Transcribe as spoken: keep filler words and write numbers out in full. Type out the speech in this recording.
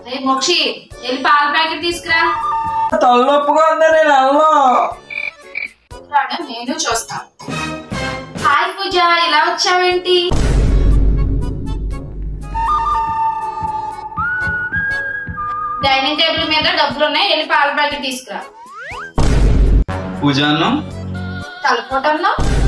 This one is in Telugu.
రే మోక్షి వెళ్ళి పాల ప్యాకెట్ తీసుకురా. తలనొప్పుగా ఉందా, నేను వెళ్ళను. నేను చూస్తాను. హాయ్ పూజ, ఇలా వచ్చావేంటి? డైనింగ్ టేబుల్ మీద డబ్బులు ఉన్నాయి, వెళ్ళి పాల ప్యాకెట్ తీసుకురా. పూజ అన్నం తలపోటన్నా